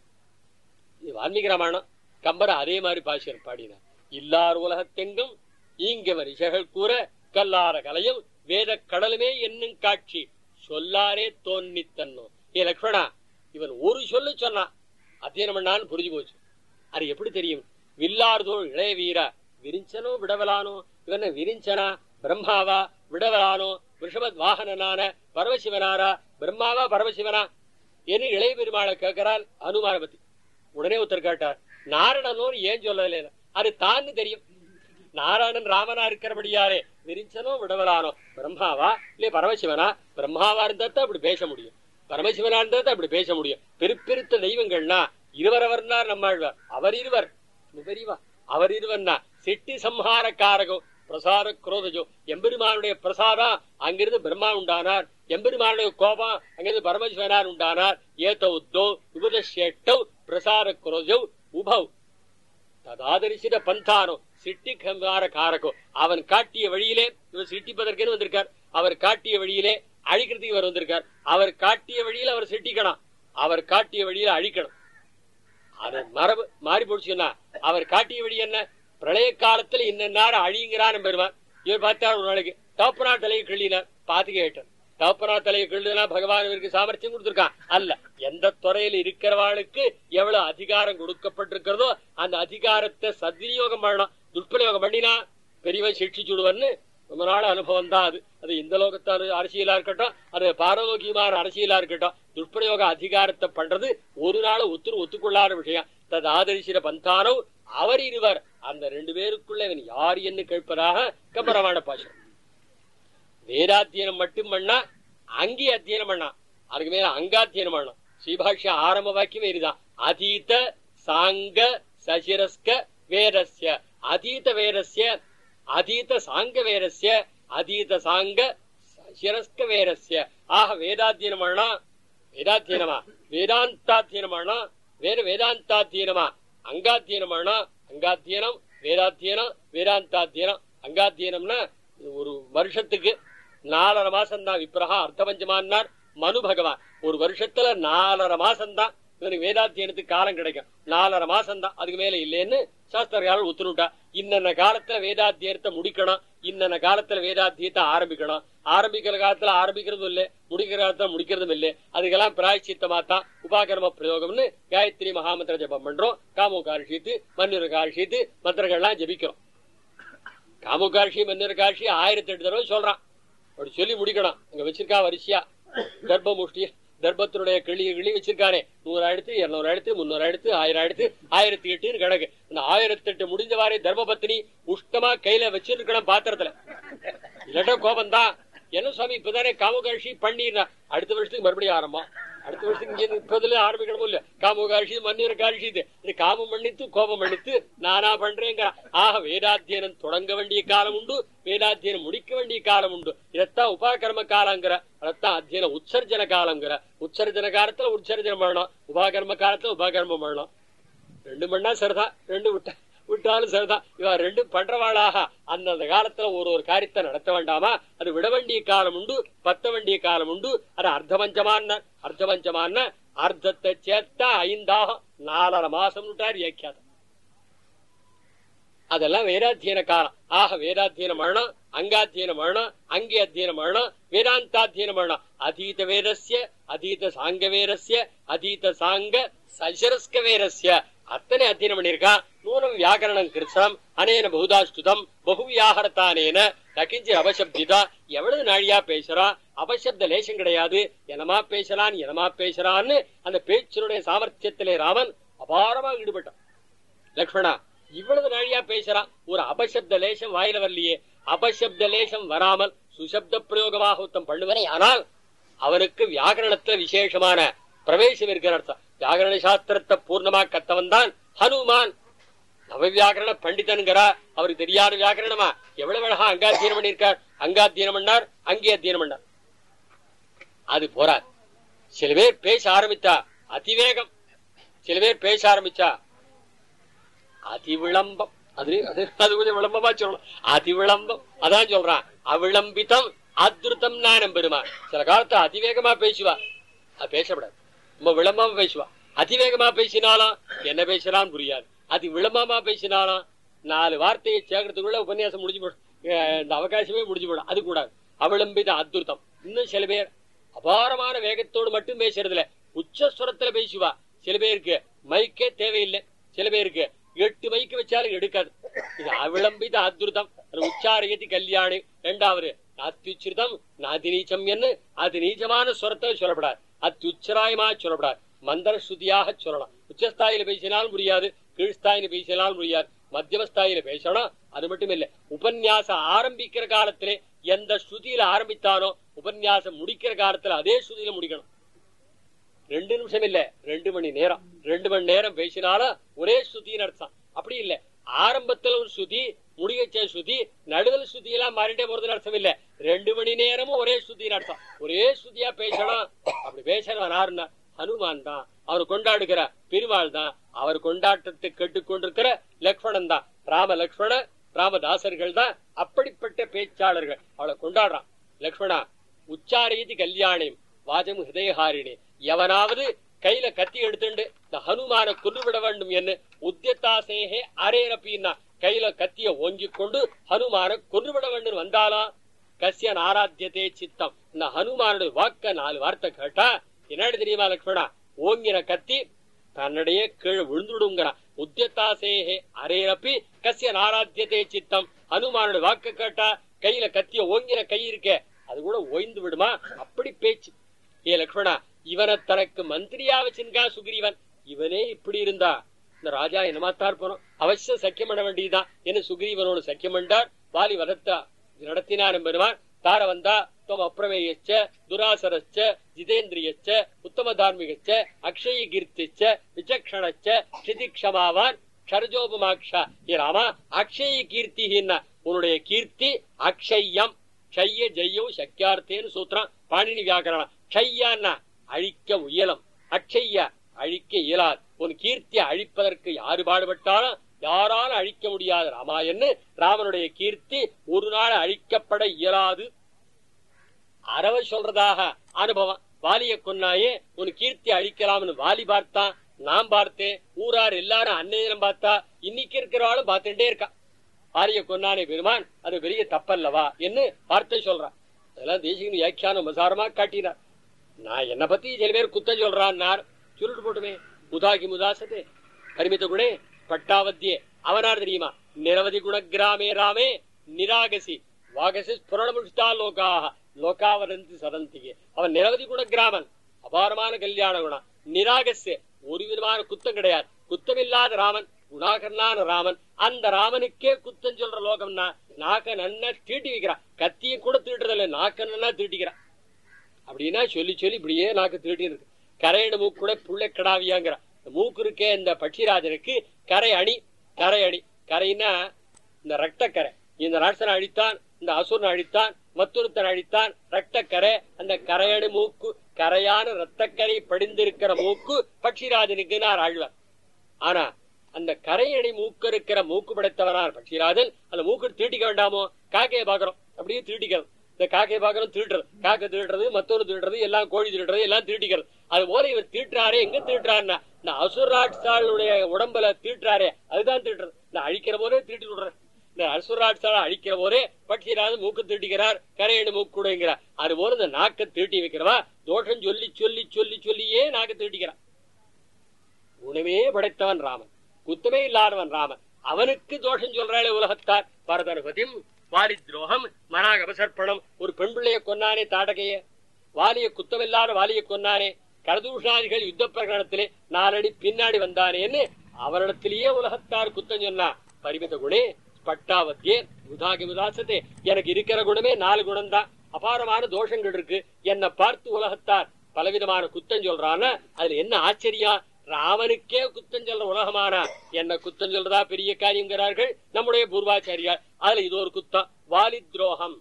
இது வால்மீகி ராமாயணம். கம்பர் அதே மாதிரி பாஷர் பாடினார். இல்லார் உலகத்தெங்கும் இங்க ரிஷகள் கூற கல்லார கலையும் வேத கடலுமே என்னும் காட்சி சொல்லாரே தோன்னி தன்னோ. ஏ லக்ஷ்மணா, இவன் ஒரு சொல்லு சொன்னான், அத்தியனம் பண்ணான்னு புரிஞ்சு போச்சு. அது எப்படி தெரியும்? வில்லார்தோள் இளைய வீரா விரிஞ்சனோ விடவலானோ. இவன் விரிஞ்சனா பிரம்மாவா விடவலானோ ரிஷபத் வாகனனான பரமசிவனாரா பிரம்மாவா பரமசிவனா என்று இளைய பெருமாளை கேட்கிறாள் அனுமான பத்தி. உடனே ஒருத்தர் கேட்டார், நாராயணனோன்னு ஏன் சொல்லல? அது தான்னு தெரியும். நாராயணன் ராமனா இருக்கிறபடியாரே விரிஞ்சனோ விடவலானோ பிரம்மாவா இல்ல பரமசிவனா? பிரம்மாவா இருந்தா அப்படி பேச முடியும், பரமசிவனா இருந்தா அப்படி பேச முடியும். பெருப்பெருத்த தெய்வங்கள்னா இருவரவர்னார் நம்மாழ்வார். அவர் இருவர் பெரியவா, அவர் இருவர்னா சிட்டி சம்ஹார காரகோ பிரசார குரோதஜோ. எம்பெருமானுடைய பிரசாதம் அங்கிருந்து பிரம்மா உண்டானார், எம்பெருமானுடைய கோபம் அங்கிருந்து பரமசிவனார் உண்டானார். ஏத்த உத்தோ உபதேட்டோ பிரசார குரோஜோ உபவ் ததாதரிசிட பந்தானோ சிட்டி சம்ஹார காரகோ. அவன் காட்டிய வழியிலே இவர் சிட்டிப்பதற்கேன்னு வந்திருக்கார். அவர் காட்டிய வழியிலே அழிக்கிறதுக்கு இவர் வந்திருக்கார். அவர் காட்டிய வழியில அவர் சிட்டிக்கணும், அவர் காட்டிய வழியில அழிக்கணும். அது மரபு மாறி போச்சுன்னா அவர் காட்டிய வழி என்ன? பிரளய காலத்துல இன்ன அழிங்கிறான் பெருமான். இவர் பார்த்தார் ஒரு நாளைக்கு தகப்பனா தலையை கிள்ளினார். பாத்து கேட்டார், தகப்பனா தலையை கிள்ளுனா பகவான் இவருக்கு சாமர்த்தியம் கொடுத்திருக்கான் அல்ல. எந்த துறையில இருக்கிறவாளுக்கு எவ்வளவு அதிகாரம் கொடுக்கப்பட்டிருக்கிறதோ அந்த அதிகாரத்தை சத்விநியோகம் பண்ணணும். துஷ்பிரயோகம் பண்ணினா பெரியவன் சிக்ஷிச்சுடுவன்னு ரொம்ப நாள் அனுபவம் தான் அது. அது இந்த லோகத்தான அரசியலா இருக்கட்டும், அது பாரலோகியமான அரசியலா இருக்கட்டும், துஷ்பிரயோக அதிகாரத்தை பண்றது ஒரு நாள் ஒத்துரு ஒத்துக்கொள்ளாத விஷயம். தது ஆதரிசிற பந்தானோ அவர் இருவர். அந்த ரெண்டு பேருக்குள்ள இவன் யார் என்று கேட்பதாக கம்பராமாயண பாசம். வேதாத்தியனம் மட்டும் பண்ணா அங்கி அத்தியனம் பண்ணா, அதுக்கு மேல அங்காத்தியனம் பண்ணணும். ஸ்ரீபாஷ்ய ஆரம்ப வாக்கியமே இதுதான். அதீத சாங்க சசிரஸ்க வேதஸ்ய அதீத வேதஸ்ய அதீத சாங்க வேதஸ்ய அதீத சாங்க சசிரஸ்க வேதஸ்ய. ஆக வேதாத்தியனமானா வேதாத்தியனமா வேதாந்தாத்தியனமானா வேற வேதாந்தாத்தியனமா அங்காத்தியனமானா அங்காத்தியனம் வேதாத்தியனம் வேதாந்தாத்தியனம். அங்காத்தியனம்னா ஒரு வருஷத்துக்கு நாலரை மாசம் தான். விப்ரஹா அர்த்தபஞ்சமானார் மனு பகவான். ஒரு வருஷத்துல நாலரை மாசம் தான் இவனுக்கு வேதாத்தியனத்துக்கு காலம் கிடைக்கும். நாலரை மாசம் தான், அதுக்கு மேல இல்லைன்னு சாஸ்திரக்காரர்கள் ஒத்துனுட்டா. இன்னென்ன காலத்துல வேதாத்தியத்தை முடிக்கணும், இன்னென்ன காலத்துல வேதாத்தியத்தை ஆரம்பிக்கணும். ஆரம்பிக்கிற காலத்துல ஆரம்பிக்கிறதும் இல்லை, முடிக்கிற காலத்துல முடிக்கிறதும் இல்லை. அதுக்கெல்லாம் பிராயச்சித்தமா தான் உபாகர்ம பிரயோகம்னு காயத்ரி மகாமந்திர ஜபம் பண்றோம். காமுகாரிஷித்து மன்னிர காரிஷித்து மந்திரங்கள்லாம் ஜபிக்கிறோம். காமுகாரிஷி மன்னிர காரிஷி ஆயிரத்தி எட்டு தடவை சொல்றான். அப்படி சொல்லி முடிக்கணும். அங்க வச்சிருக்கா வரிசையா கர்ப்ப முஷ்டி தர்பத்தினுடைய கிளி கிளி வச்சிருக்கானே, நூறாயிரத்து இருநூறாயிரத்து முன்னூறாயிரத்து ஆயிரத்து ஆயிரத்தி எட்டுன்னு கணக்கு. இந்த ஆயிரத்தி எட்டு முடிஞ்சவாறே தர்மபத்தினி உஷ்டமா கையில வச்சிருக்கணும் பாத்திரத்துல. இல்லாட்ட கோபம் தான். என்ன சுவாமி இப்பதானே காமுகாட்சி பண்ணிடுறா, அடுத்த வருஷத்துக்கு மறுபடியும் ஆரம்பம், அடுத்த வருஷத்துக்கு இங்க இப்பதுல ஆரம்பிக்கணும் இல்ல. காமுகாட்சி மன்னிர காட்சி இது காமம் மன்னித்து கோபம் மன்னித்து நானா பண்றேங்க. ஆக வேதாத்தியனம் தொடங்க வேண்டிய காலம் உண்டு, வேதாத்தியனம் முடிக்க வேண்டிய காலம் உண்டு. இதத்தான் உபாகர்ம காலங்கிற, அதத்தான் அத்தியன உற்சர்ஜன காலங்கிற. உற்சர்ஜன காலத்துல உற்சர்ஜனம் பண்ணணும், உபாகர்ம காலத்துல உபாகர்மம் பண்ணணும். ரெண்டு மண்ணா சரிதான், ரெண்டு விட்ட விட்டாலும் சரிதான். இவ ரெண்டும் பண்றவாளாக அந்தந்த காலத்துல ஒரு ஒரு காரியத்தை நடத்த வேண்டாமா? அது விட வேண்டிய காலம் உண்டு, பத்த வேண்டிய காலம் உண்டு. அது அர்த்தபஞ்சமான அர்த்தபஞ்சமான அர்த்தத்தை சேர்த்தா ஐந்தாக நாலரை மாசம் விட்டார் வியாக்கியாதம். அதெல்லாம் வேதாத்தியன காலம். ஆக வேதாத்தியனம் பண்ணணும், அங்காத்தியனம் பண்ணணும், அங்கே அத்தியனம் பண்ணணும், வேதாந்தாத்தியனம் பண்ணணும். அதீத வேதஸ்ய அதீத சாங்க வேதஸ்ய அதீத சாங்க சசரஸ்க வேதஸ்ய அத்தனை அத்தியனம் பண்ணிருக்கான். நூனம் வியாக்கரணம் கிருஷ்ணம் அனேன பகுதாஸ்துதம் பகு வியாகரத்தானேன நகிஞ்சி அபசப்திதா. எவ்வளவு நாழியா பேசுறான், அபசப்த லேசம் கிடையாது. எனமா பேசலான் எனமா பேசுறான்னு அந்த பேச்சினுடைய சாமர்த்தியத்திலே ராமன் அபாரமா ஈடுபட்டான். லக்ஷ்மணா இவ்வளவு நாழியா பேசுறான், ஒரு அபசப்த லேசம் வாயில வரலையே. அபசப்த லேசம் வராமல் சுசப்த பிரயோகமாக உத்தம் பண்ணுவனே, ஆனால் அவனுக்கு வியாகரணத்துல விசேஷமான பிரவேசம் இருக்கிற அர்த்தம். வியாகரண சாஸ்திரத்தை பூர்ணமா கத்தவன் தான் ஹனுமான். நவ வியாகரண பண்டிதன்கிறா, அவருக்கு தெரியாத வியாகரணமா? எவ்வளவு அழகா அங்காத்தியனம் பண்ணிருக்கார். அங்காத்தியனம் பண்ணார், அங்கே அத்தியனம் பண்ணார். அது போறார். சில பேர் பேச ஆரம்பித்தா அதிவேகம், சில பேர் பேச ஆரம்பிச்சா அதி விளம்பம். அது அது கொஞ்சம் விளம்பமா சொல்லணும். அதி விளம்பம் அதான் சொல்றான். அவிளம்பித்தம் அத்ருத்தம் நான் பெருமா. சில காலத்துல அதிவேகமா பேசுவா, அது பேசப்படாது. ரொம்ப விளம்பமா பேசுவா. அதிவேகமா பேசினாலும் என்ன பேசுறான்னு புரியாது. அதி விளம்பமா பேசினாலும் நாலு வார்த்தையை சேர்க்கறதுக்குள்ள உபன்யாசம் முடிஞ்சு போடும், இந்த அவகாசமே முடிஞ்சு போடும். அது கூடாது. அவலம்பித அத்ருதம். இன்னும் சில பேர் அபாரமான வேகத்தோடு மட்டும் பேசுறதுல உச்சஸ்வரத்துல பேசுவா. சில பேருக்கு மைக்கே தேவையில்லை, சில பேருக்கு எட்டு மைக்கு வச்சாலும் எடுக்காது. இது அவிளம்பித அத்ருதம். உச்சாரயத்தி கல்யாணி. இரண்டாவது அத்யுச்சிதம் நாதிநீச்சம் என்ன, அது நீச்சமான சுரத்தை சொல்லப்படாது, அத்யுச்சராயமா சொல்லப்படாது, மந்திர ஸ்ருதியாக சொல்லலாம். உச்சஸ்தாயில பேசினால் முடியாது, கீழ்ஸ்தாயில பேசினால் முடியாது, மத்தியமஸ்தாயில பேசணும். அது மட்டும் இல்ல, உபன்யாசம் ஆரம்பிக்கிற காலத்திலே எந்த ஸ்ருதியில ஆரம்பித்தானோ உபன்யாசம் முடிக்கிற காலத்துல அதே ஸ்ருதியில முடிக்கணும். ரெண்டு நிமிஷம் இல்ல, ரெண்டு மணி நேரம். ரெண்டு மணி நேரம் பேசினாலும் ஒரே ஸ்ருதின்னு அர்த்தம். அப்படி இல்ல, ஆரம்பத்துல ஒரு ஸ்ருதி, முடிவச்ச ஸ்ருதி, நடுதல் ஸ்ருதி எல்லாம் மாறிட்டே போறதுன்னு அர்த்தம் இல்ல. ரெண்டு மணி நேரமும் ஒரே ஸ்ருதின்னு அர்த்தம். ஒரே ஸ்ருதியா பேசணும். அப்படி பேசணும் யாருன்னா ஹனுமான் தான். அவர் கொண்டாடுகிற பெருமாள் தான். அவர் கொண்டாட்டத்தை கேட்டுக்கொண்டிருக்கிற லக்ஷ்மணன் தான். ராம லக்ஷ்மண ராமதாசர்கள் தான் அப்படிப்பட்ட பேச்சாளர்கள். அவளை கொண்டாடுறான். லக்ஷ்மணா உச்சாரீதி கல்யாணியும் வாஜம் ஹிருதயஹாரிணி. எவனாவது கையில கத்தி எடுத்துண்டு இந்த ஹனுமான கொன்றுவிட வேண்டும் என்று உத்தியத்தாசேகே அரேரப்பின்னா கையில கத்திய ஓங்கி கொண்டு ஹனுமான கொன்றுவிட வேண்டும் வந்தாலாம் கசிய ஆராத்தியதே சித்தம். இந்த ஹனுமானுடைய வாக்க நாலு வார்த்தை கேட்டா என்னடி தெரியுமா லக்ஷ்மணா, ஓங்கின கத்தி தன்னுடைய கீழே விழுந்துடுங்கிறான். உத்தியத்தாசேகே அரேரப்பி கசிய ஆராத்தியதே சித்தம். ஹனுமானுடைய வாக்க கேட்டா கையில கத்திய ஓங்கின கை இருக்கே அது கூட ஓய்ந்து விடுமா? அப்படி பேச்சு. ஏ லக்ஷ்மணா, இவனை தனக்கு மந்திரியா வச்சிருக்கா சுக்ரீவன். இவனே இப்படி இருந்தா இந்த ராஜா என்னமாத்தார் போனோம், அவசியம் சக்கியம் பண்ண வேண்டியதுதான் என்று சுக்ரீவனோடு சக்கியம் பண்ணார். வாலி வதத்தா நடத்தினார் பெருமான். தார வந்தா தோம் அப்பிரமேயச்ச துராசரச்ச ஜிதேந்திரியச்ச உத்தம தார்மிகச்ச அக்ஷய கீர்த்திச்ச விசக்ஷணச்ச க்ஷிதிக்ஷமாவான் க்ஷரஜோபமாக்ஷா. ஏ ராமா, அக்ஷய கீர்த்தின்னா உன்னுடைய கீர்த்தி அக்ஷயம். க்ஷய்ய ஜெய்யம் சக்கியார்த்தேன்னு சூத்திரம் பாணினி வியாக்கரணம். க்ஷய்யான்னா அழிக்க உயலம், அக்ஷய்ய அழிக்க இயலாது. உன் கீர்த்தியை அழிப்பதற்கு யாரு பாடுபட்டாலும் யாராலும் அழிக்க முடியாது ராமா என்று ராமனுடைய கீர்த்தி ஒரு நாள் அழிக்கப்பட இயலாது. அறவ சொல்றதாக அனுபவம். வாலிய கொன்னாயே உன் கீர்த்தி அழிக்கலாம்னு வாலி பார்த்தான், நான் பார்த்தேன், ஊரார் எல்லாரும் அன்னையிடம் பார்த்தா, இன்னைக்கு இருக்கிறவாளும் பார்த்துட்டே இருக்கா. வாலிய கொன்னானே பெருமான், அது பெரிய தப்பல்லவா என்று வார்த்தை சொல்றான். அதெல்லாம் தேசிகன் வியாக்கியானம் விசாரமா காட்டினார். நான் என்ன பத்தி சில பேர் குத்தம் சொல்றான், சொல்லிட்டு போட்டுமே. முதாகி முதாசத்தே பரிமித குணே பட்டாவத்தியே. அவனார் தெரியுமா? நிரவதி குணகிராமே ராமே நிராகசி வாகசி புரணமுஷ்டா லோகாக லோகாவரந்தி சதந்திகே. அவன் நிரவதி குணகிராமன், அபாரமான கல்யாண குணம். நிராகசே ஒரு விதமான குத்தம் கிடையாது. குத்தமில்லாத ராமன், குணாகரனான ராமன். அந்த ராமனுக்கே குத்தம் சொல்ற லோகம்னா நாக்க நன்னா தீட்டி வைக்கிறான். கத்தியை கூட தீட்டுறதில்ல, நாக்க நன்னா தீட்டிக்கிறான். அப்படின்னா சொல்லி சொல்லி இப்படியே நாக்கு தீட்டி இருக்கு. கரையணு மூக்கு கூட புள்ளை கடாவியாங்கிற மூக்கு இருக்கே இந்த பட்சிராஜனுக்கு கரை அணி. கரை அணி கரைன்னா இந்த ரத்தக்கரை. இந்த ராட்சனை அழித்தான், இந்த அசுரனை அழித்தான், மற்றொருத்தன் அழித்தான், ரத்தக்கரை. அந்த கரையணு மூக்கு, கரையான ரத்தக்கரை படிந்திருக்கிற மூக்கு பட்சிராஜனுக்கு நான் ஆழ்வார். ஆனா அந்த கரையணி மூக்கு இருக்கிற மூக்கு படைத்தவனார் பட்சிராஜன். அந்த மூக்கு தீட்டிக்க வேண்டாமோ? காக்கையை பாக்குறோம், அப்படியே தீட்டிக்கிறது. இந்த காக்கையை பாக்குறோம் தீட்டுறது, காக்கை தீட்டுறது, மத்தொரு தீட்டுறது, எல்லாம் கோழி தீட்டுறது, எல்லாம் தீட்டிக்கிறது. அது போல இவர் தீட்டுறாரே, எங்க தீட்டுறாருன்னா இந்த அசுராட்சாளுடைய உடம்புல தீட்டுறாரே அதுதான் தீட்டுறது. இந்த அழிக்கிற போதே தீட்டி விடுறாரு. இந்த அசுராட்சால அழிக்கிற போதே பட்சிராஜன் மூக்கு தீட்டிக்கிறார், கரையணு மூக்குடைங்கிறார். அது போல இந்த நாக்கை தீட்டி வைக்கிறவா தோஷம் சொல்லி சொல்லி சொல்லி சொல்லியே நாக்கை தீட்டிக்கிறான். குணமே படைத்தவன் ராமன், குத்தமே இல்லாதவன் ராமன். அவனுக்கு தோஷம் சொல்றாளே உலகத்தார். பரதர்பதிம் வாலி துரோகம் மனாக அபசர்ப்பணம். ஒரு பெண் பிள்ளைய கொன்னானே தாடகைய, வாலிய குத்தமில்லாத வாலிய கொன்னானே. கரதூஷாதிகள் யுத்த பிரகடனத்திலே நாலடி பின்னாடி வந்தானேன்னு அவரிடத்திலேயே உலகத்தார் குத்தம் சொன்னா. பரிமித குணே பட்டாவத்தியே முதாகி முதாசத்தே. எனக்கு இருக்கிற குணமே நாலு குணம் தான், அபாரமான தோஷங்கள் இருக்கு. என்னை பார்த்து உலகத்தார் பலவிதமான குத்தம் சொல்றான்னு அதுல என்ன ஆச்சரியம்? ராமனுக்கே குத்தம் சொல்ற உலகமான என்ன குத்தம் சொல்றதா பெரிய காரியங்கிறார்கள் நம்முடைய பூர்வாச்சாரியார். அதுல இது ஒரு குத்தம், வாலி துரோகம்.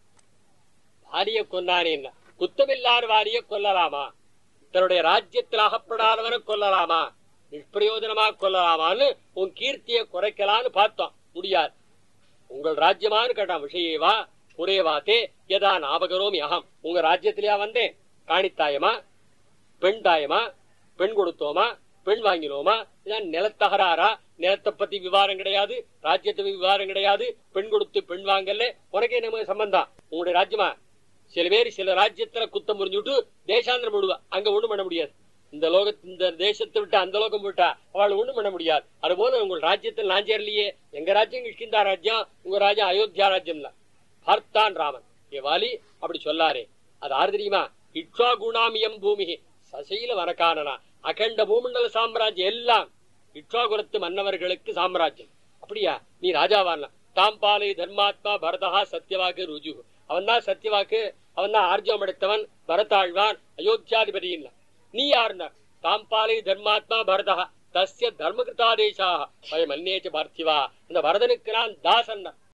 வாலிய கொன்னானே, என்ன குத்தமில்லாத வாலிய கொல்லலாமா? தன்னுடைய ராஜ்யத்தில் அகப்படாதவனை கொல்லலாமா? நிஷ்பிரயோஜனமா கொல்லலாமான்னு உன் கீர்த்தியை குறைக்கலான்னு பார்த்தோம், முடியாது. உங்கள் ராஜ்யமானு கேட்டான். விஷயவா புரேவாத்தே எதா ஞாபகரோமி அகம். உங்க ராஜ்யத்திலேயா வந்தேன்? காணித்தாயமா, பெண் தாயமா, பெண் கொடுத்தோமா, பெண் வாங்கினோமா, நிலத்தகராறா, நிலத்தை பத்தி விவாதம் கிடையாது, ராஜ்யத்தை விவாதம் கிடையாது, பெண் கொடுத்து பெண் வாங்கல, உனக்கே நம்ம சம்பந்தம். உங்களுடைய ராஜ்யமா? சில பேர் சில ராஜ்யத்துல குத்தம் புரிஞ்சுட்டு தேசாந்திரம் விடுவா, அங்க ஒண்ணும் பண்ண முடியாது. இந்த லோகத்து இந்த தேசத்தை விட்டு அந்த லோகம் விட்டா அவள் ஒண்ணும் பண்ண முடியாது. அது போல உங்கள் ராஜ்யத்தில் நான் சேரலையே. எங்க ராஜ்யம் கிஷ்கிந்தா ராஜ்யம், உங்க ராஜ்யம் அயோத்தியா ராஜ்யம் தான். பார்த்தான் ராமன். ஏ வாலி அப்படி சொல்லாரே, அது ஆறு தெரியுமா? இட்சா குணாமியம் பூமி சசையில வரக்கானனா, அகண்ட பூமண்டல சாம்ராஜ்யம் எல்லாம் இட்சாகுலத்து மன்னவர்களுக்கு சாம்ராஜ்யம். அப்படியா? நீ ராஜாவான தாம்பாலை தர்மாத்மா பரதா சத்தியவாக்கு ருஜு. அவன் தான் சத்தியவாக்கு, அவன் தான் ஆர்ஜவம் எடுத்தவன், பரதாழ்வான், அயோத்தியாதிபதி. நீ யாருன்னா தாம்பாலை தர்மாத்மா பரதா தஸ்ய தர்மகிருதாதேசா பயம் அந்நேச்ச பார்த்திவா. அந்த பரதனுக்கு நான் தாசன்.